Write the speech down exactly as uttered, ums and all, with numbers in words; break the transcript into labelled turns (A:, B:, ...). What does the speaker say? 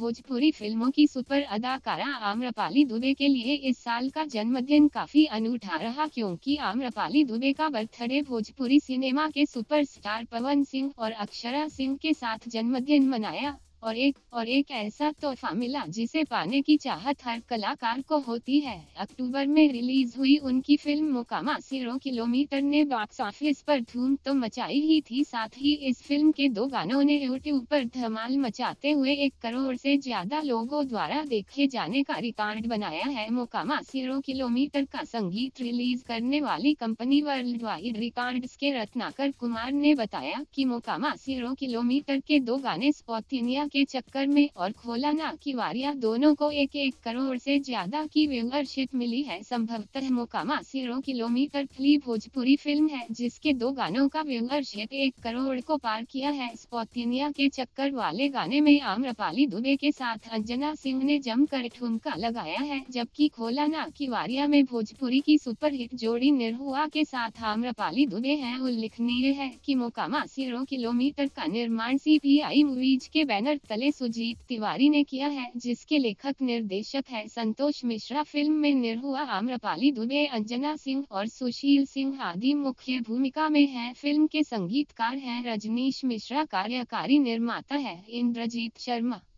A: भोजपुरी फिल्मों की सुपर अदाकारा आम्रपाली दुबे के लिए इस साल का जन्मदिन काफी अनूठा रहा, क्योंकि आम्रपाली दुबे का बर्थडे भोजपुरी सिनेमा के सुपरस्टार पवन सिंह और अक्षरा सिंह के साथ जन्मदिन मनाया और एक और एक ऐसा तोहफा मिला जिसे पाने की चाहत हर कलाकार को होती है। अक्टूबर में रिलीज हुई उनकी फिल्म मोकामा जीरो किलोमीटर ने बॉक्स ऑफिस पर धूम तो मचाई ही थी, साथ ही इस फिल्म के दो गानों ने यूट्यूब पर धमाल मचाते हुए एक करोड़ से ज्यादा लोगों द्वारा देखे जाने का रिकॉर्ड बनाया है। मोकामा जीरो किलोमीटर का संगीत रिलीज करने वाली कंपनी वर्ल्ड वाइड रिकॉर्ड्स के रत्नाकर कुमार ने बताया कि मोकामा जीरो किलोमीटर के दो गाने स्पॉटिनिया के चक्कर में और खोला ना की वारिया दोनों को एक एक करोड़ से ज्यादा की व्यूअरशिप मिली है। संभवतः मोकामा जीरो किलोमीटर पहली भोजपुरी फिल्म है जिसके दो गानों का व्यूअरशिप एक करोड़ को पार किया है। स्पॉटिनिया के चक्कर वाले गाने में आम्रपाली दुबे के साथ अंजना सिंह ने जमकर ठुमका लगाया है, जबकि खोला ना की वारिया में भोजपुरी की सुपरहिट जोड़ी निरहुआ के साथ आम्रपाली दुबे हैं। उल्लेखनीय है कि मोकामा जीरो किलोमीटर का निर्माण सीपीआई मूवीज के बैनर तले सुजीत तिवारी ने किया है, जिसके लेखक निर्देशक है संतोष मिश्रा। फिल्म में निरहुआ आम्रपाली दुबे, अंजना सिंह और सुशील सिंह आदि मुख्य भूमिका में हैं। फिल्म के संगीतकार हैं रजनीश मिश्रा, कार्यकारी निर्माता है इंद्रजीत शर्मा।